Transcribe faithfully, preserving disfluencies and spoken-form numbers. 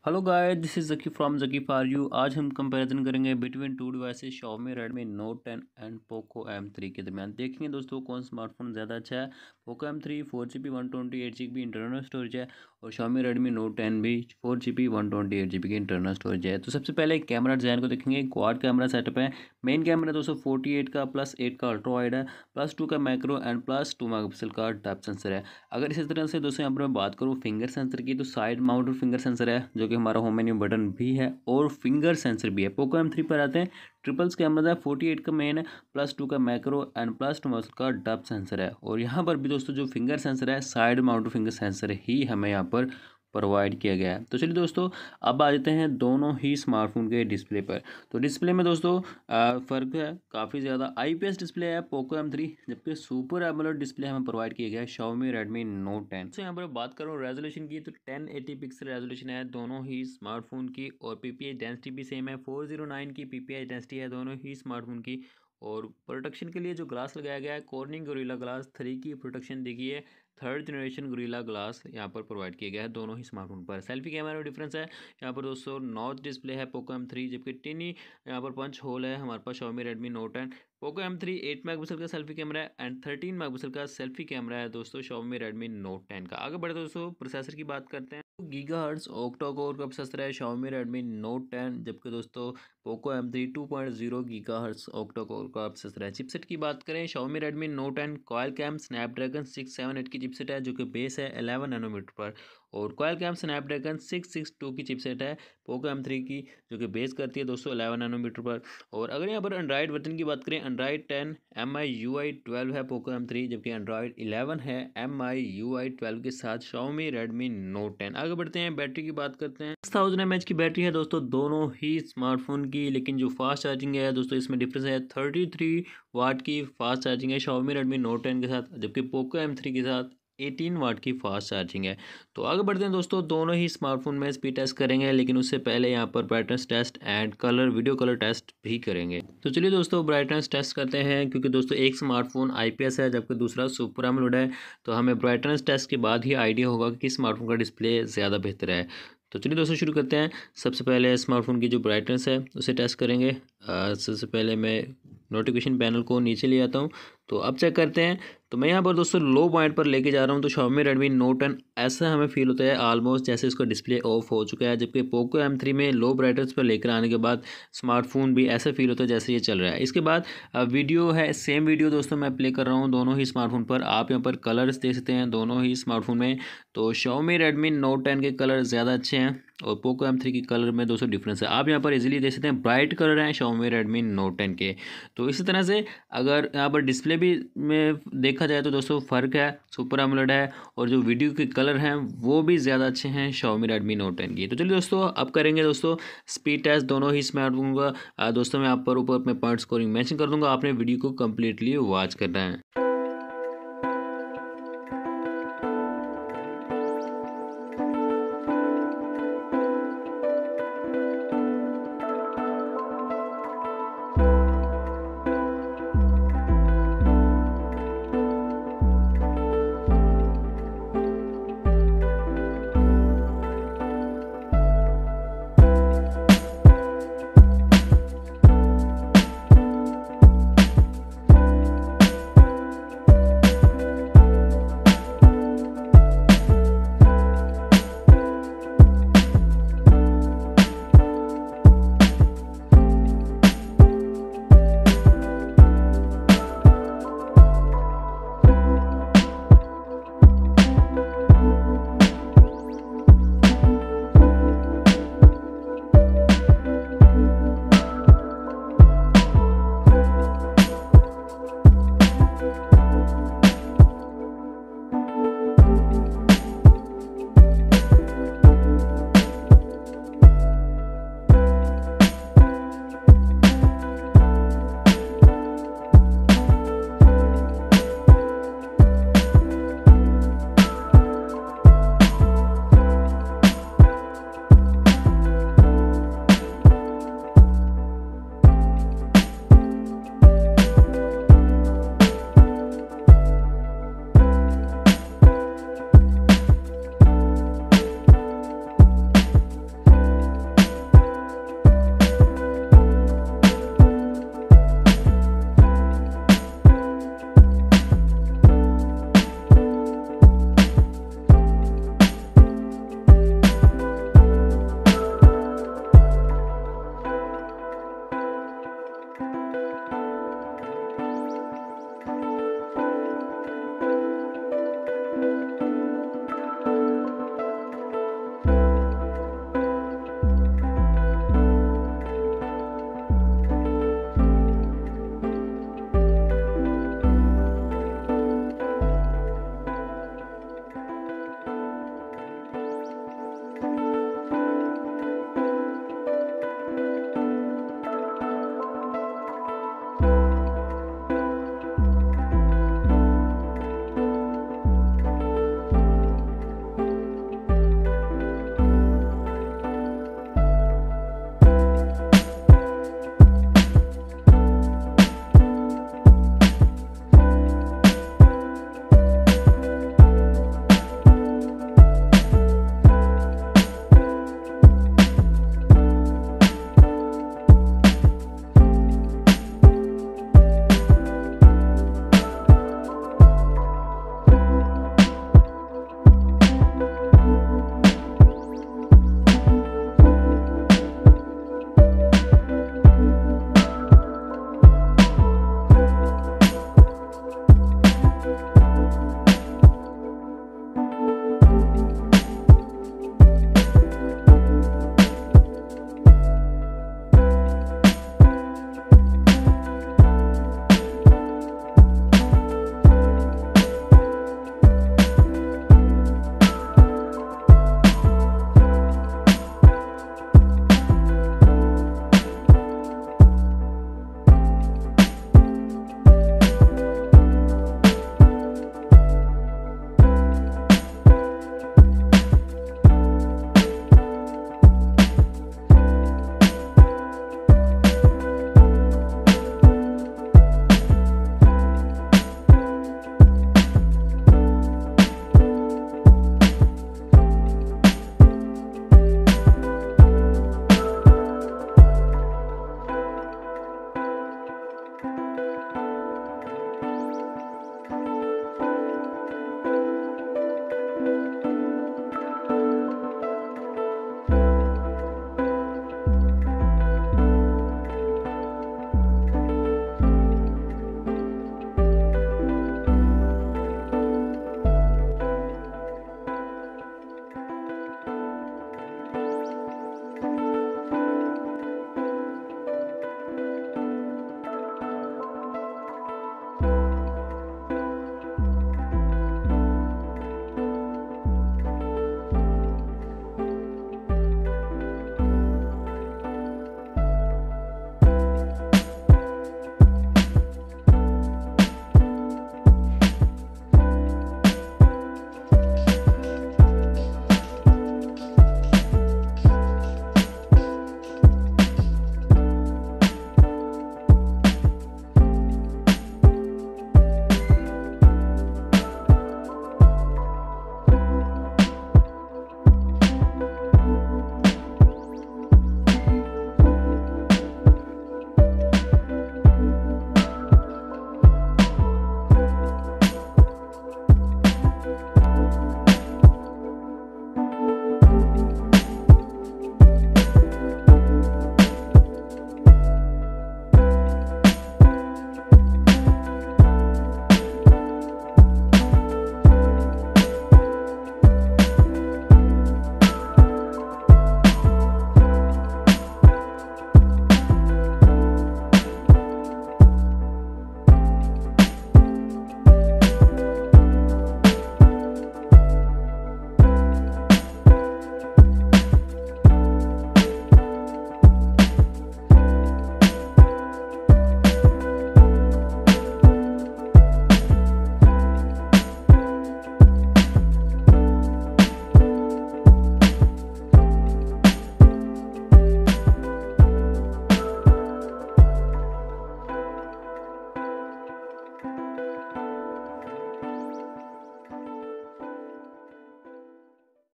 Hello guys, this is Zaki from Zaki for you. आज हम comparison करेंगे between two devices Xiaomi Redmi Note ten and Poco M three के दरमियान। देखेंगे दोस्तों कौन स्मार्टफोन ज़्यादा अच्छा है। Poco M three four G B one twenty eight G B internal storage है और Xiaomi Redmi Note टेन भी four G B one twenty eight G B की इंटरनल स्टोरेज है। तो सबसे पहले कैमरा डिज़ाइन को देखेंगे। क्वाड कैमरा सेटअप है। मेन कैमरा दोस्तों फोर्टी एट का प्लस एट का अल्ट्रा वाइड है, प्लस टू का macro and plus two megapixel का डेप्थ सेंसर है। अगर इसी तरह से दोस्तों यहाँ पर मैं बात करूँ फिंगर सेंसर की, तो साइड माउंटेड फिंगर सेंसर है जो कि हमारा होम मेन्यू बटन भी है और फिंगर सेंसर भी है। पोको एम थ्री पर आते हैं। ट्रिपल्स कैमरा है, फोर्टी एट का मेन है, प्लस टू का macro and plus two megapixel का डेप्थ सेंसर है। और यहाँ पर भी दोस्तों जो फिंगर सेंसर है साइड माउंटेड फिंगर सेंसर ही हमें यहाँ पर प्रोवाइड किया गया है। तो चलिए दोस्तों अब आ जाते हैं दोनों ही स्मार्टफोन के डिस्प्ले पर। तो डिस्प्ले में दोस्तों फ़र्क है काफ़ी ज़्यादा। आईपीएस डिस्प्ले है पोको एम थ्री, जबकि सुपर एमोलेड डिस्प्ले हमें प्रोवाइड किया गया है Xiaomi Redmi Note टेन। तो यहाँ पर बात करूँ रेजोल्यूशन की, तो टेन एटी पिक्सल रेजोल्यूशन है दोनों ही स्मार्टफोन की और पीपीआई डेंसिटी भी सेम है। फोर जीरो नाइन की पीपीआई डेंसिटी है दोनों ही स्मार्टफोन की। और प्रोटेक्शन के लिए जो ग्लास लगाया गया है कॉर्निंग गोरिल्ला ग्लास थ्री की प्रोटेक्शन दी गई है। थर्ड जनरेशन गोरिल्ला ग्लास यहाँ पर प्रोवाइड किया गया है दोनों ही स्मार्टफोन पर। सेल्फी कैमरा में डिफरेंस है। यहाँ पर दोस्तों नॉच डिस्प्ले है पोको एम थ्री, जबकि टिनी यहाँ पर पंच होल है हमारे पास Xiaomi Redmi Note ten. Poco M three eight megapixel का सेल्फी कैमरा है एंड थर्टीन मेगापिक्सल का सेल्फी कैमरा है दोस्तों Xiaomi Redmi Note टेन का। आगे बढ़ते दोस्तों प्रोसेसर की बात करते हैं। गीगाहर्ट्ज़ ऑक्टा कोर का प्रोसेसर है Xiaomi Redmi Note टेन, जबकि दोस्तों Poco M three two point zero gigahertz octa core का प्रोसेसर है। चिपसेट की बात करें Xiaomi Redmi Note ten Qualcomm Snapdragon six seven eight की चिपसेट है जो कि बेस है इलेवन नैनोमीटर पर, और Qualcomm Snapdragon six six two की चिपसेट है पोको एम थ्री की जो कि बेस करती है दोस्तों इलेवन नैनोमीटर पर। और अगर यहाँ पर एंड्रॉइड वर्जन की बात करें, Android ten M I U I twelve है पोको एम थ्री, जबकि एंड्रॉइड इलेवन है M I U I twelve के साथ Xiaomi Redmi Note टेन। आगे बढ़ते हैं बैटरी की बात करते हैं। सिक्स थाउजेंड एम एच की बैटरी है दोस्तों दोनों ही स्मार्टफोन की, लेकिन जो फास्ट चार्जिंग है दोस्तों इसमें डिफरेंस है। थर्टी थ्री वाट की फास्ट चार्जिंग है Xiaomi Redmi Note टेन के साथ, जबकि पोको एम थ्री के साथ एटीन वाट की फास्ट चार्जिंग है। तो आगे बढ़ते हैं दोस्तों दोनों ही स्मार्टफोन में स्पीड टेस्ट करेंगे, लेकिन उससे पहले यहाँ पर brightness test and colour video colour test भी करेंगे। तो चलिए दोस्तों ब्राइटनेस टेस्ट करते हैं, क्योंकि दोस्तों एक स्मार्टफोन आईपीएस है जबकि दूसरा सुपर एमोलेड है। तो हमें ब्राइटनेस टेस्ट के बाद ही आइडिया होगा कि स्मार्टफोन का डिस्प्ले ज़्यादा बेहतर है। तो चलिए दोस्तों शुरू करते हैं। सबसे पहले स्मार्टफोन की जो ब्राइटनेस है उसे टेस्ट करेंगे। सबसे पहले मैं नोटिफिकेशन पैनल को नीचे ले आता हूँ, तो अब चेक करते हैं। तो मैं यहाँ पर दोस्तों लो पॉइंट पर लेके जा रहा हूँ, तो Xiaomi Redmi Note टेन ऐसा हमें फील होता है ऑलमोस्ट जैसे इसका डिस्प्ले ऑफ हो चुका है, जबकि पोको एम थ्री में लो ब्राइटनेस पर लेकर आने के बाद स्मार्टफोन भी ऐसा फील होता है जैसे ये चल रहा है। इसके बाद वीडियो है, सेम वीडियो दोस्तों मैं प्ले कर रहा हूँ दोनों ही स्मार्टफोन पर। आप यहाँ पर कलर्स देख सकते हैं दोनों ही स्मार्टफोन में। तो Xiaomi Redmi Note टेन के कलर ज़्यादा अच्छे हैं और पोको एम थ्री की कलर में दोस्तों डिफरेंस है। आप यहाँ पर इजीली देख सकते हैं ब्राइट कलर हैं Xiaomi Redmi Note टेन के। तो इसी तरह से अगर यहाँ पर डिस्प्ले भी में देखा जाए तो दोस्तों फ़र्क है, सुपर एमोलेड है और जो वीडियो के कलर हैं वो भी ज़्यादा अच्छे हैं Xiaomi Redmi Note टेन की। तो चलिए दोस्तों अब करेंगे दोस्तों स्पीड टेस्ट दोनों ही स्मार्टफोन का। दोस्तों मैं आप पर ऊपर अपने पॉइंट स्कोरिंग मेंशन कर दूंगा, आपने वीडियो को कम्प्लीटली वॉच करना है।